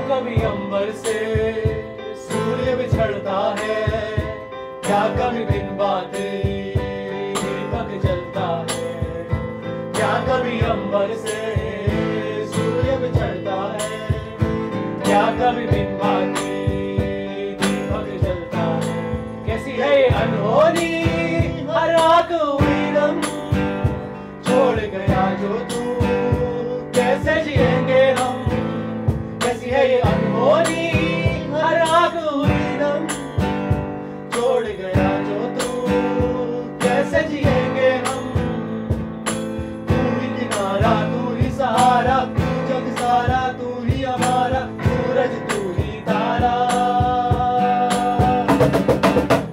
कभी अंबर से सूर्य बिछड़ता है, क्या कभी बिन बाते दीपक जलता है। क्या कभी अंबर से सूर्य बिछड़ता है, क्या कभी बिन बाते दीपक जलता है। कैसी है ये अनहोनी हर रात हुई दम, छोड़ गया जो तू कैसे जिएंगे हम। कैसी है ये अनहोनी हर रात हुई दम, छोड़ गया जो तू कैसे जिएंगे हम। तू ही किनारा, तू ही सहारा, तू जग सारा, तू ही हमारा सूरज, तू ही तारा।